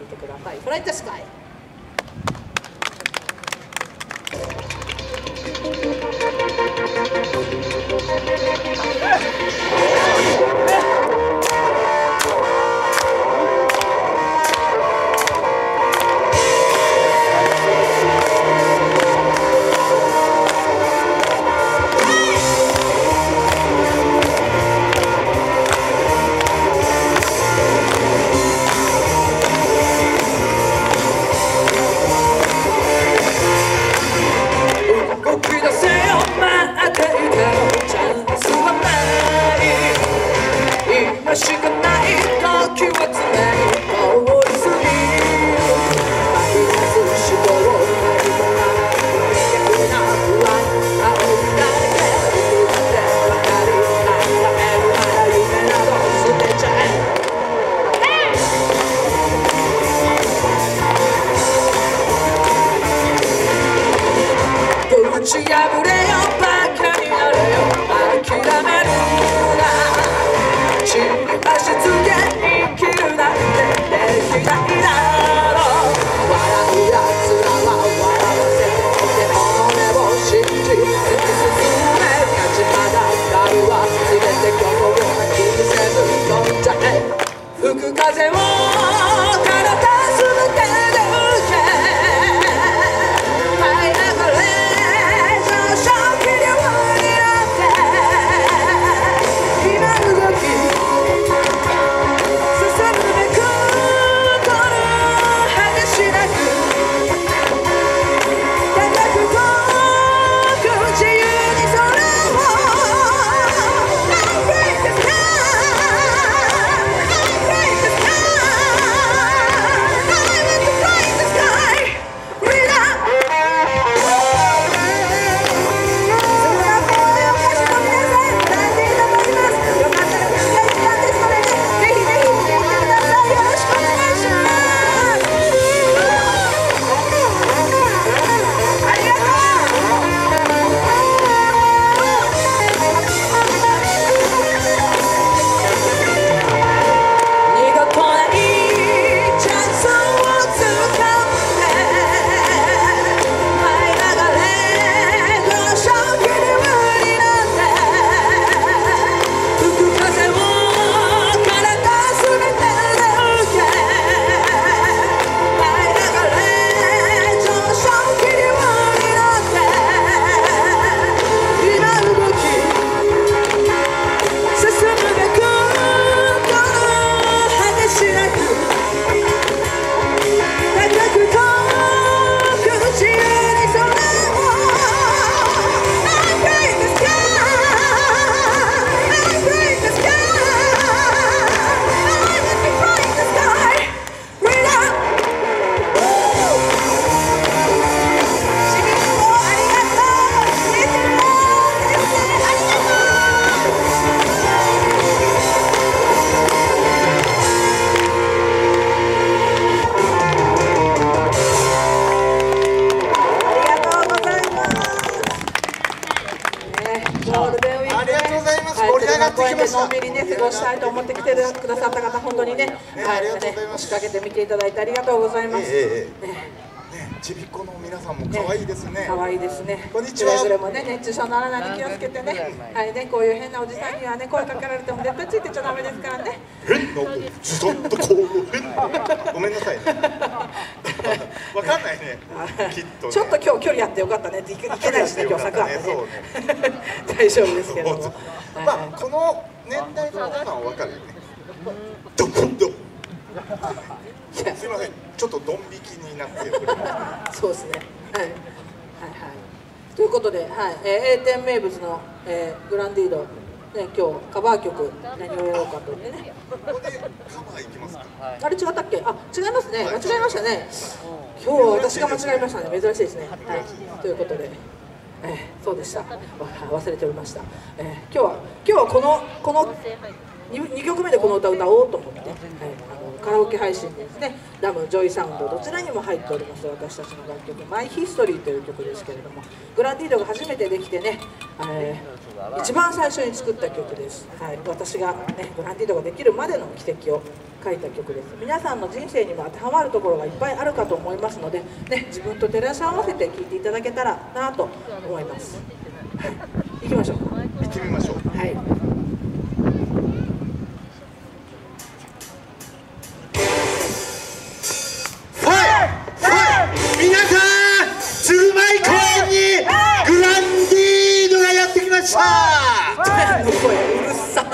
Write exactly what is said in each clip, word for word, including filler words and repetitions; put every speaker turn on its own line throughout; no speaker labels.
みてください。フライトスカイ。のんびりね過ごしたいと思って来てくださった方、本当にね、はい、押しかけて見ていただいてありがとうございます。
ちびっこの皆さんも可愛いですね。
可愛いですね。こんにちは。くれぐれもね熱中症ならないに気をつけてね。はいね、こういう変なおじさんにはね声かけられても絶対ついてちゃダメですからね。
変なおじさんとこう変な。ごめんなさいね。わかんないね。きっと。
ちょっと今日距離あってよかったね。いけないしね今日桜ね。大丈夫ですけども。
まあこの年代の方はわかるよね。どこど。すみません、ちょっとドン引きになってる。
そうですね。はい。はいはい。ということで、はい、えー、A 店名物の、えー、グランディード、ね、今日カバー曲何をやろうかというね。
ここでカバーいきますか。
あれ違ったっけ？あ、違いますね。間違えましたね。今日は私が間違えましたね。珍しいですね。はい。ということで。えー、そうでした。忘れておりました。えー、今日は今日はこのこのにきょくめでこの歌を歌おうと思って、はい、あのカラオケ配信ですね、ダム、ジョイサウンドどちらにも入っております私たちの楽曲「マイヒストリー」という曲ですけれども、グランディードが初めてできてね、えー一番最初に作った曲です、はい、私が、ね、グランディードができるまでの軌跡を書いた曲です。皆さんの人生にも当てはまるところがいっぱいあるかと思いますので、ね、自分と照らし合わせて聴いていただけたらなと思います、はい、行きましょう
行ってみましょう。
はい。
皆さん、鶴舞公園にグランディードがやってきました。
の声うるさ。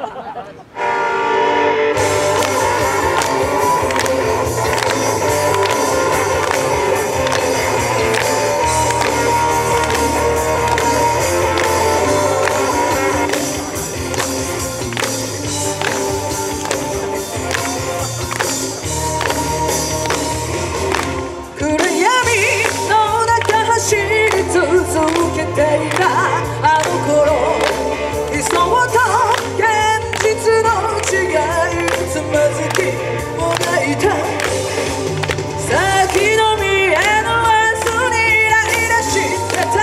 続けていたあの頃、理想と現実の違いをつまずきもがいた。先の見えぬ明日にイライラしてた。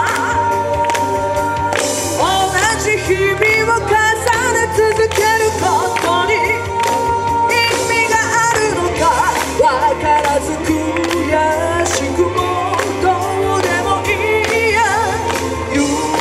同じ日々を重ね続けることに意味があるのかわからず悔しくもどうでもいいや。You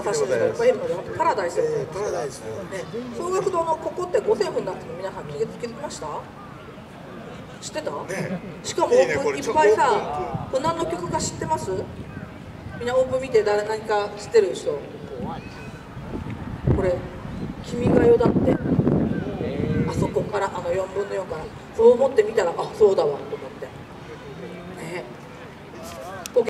歌手の人がいっぱいいるので、本当パラダイスですよ。
パラダイス。
ね、総学堂のここって五線譜になってるの皆さん気づきました？知ってた？
ね、
しかもオープンいっぱいさ、これ何の曲か知ってます？みんなオープン見て誰何か知ってる人。これ「君が代」だって。あそこからあのよんぶんのよんからそう思ってみたら、あ、そうだわと。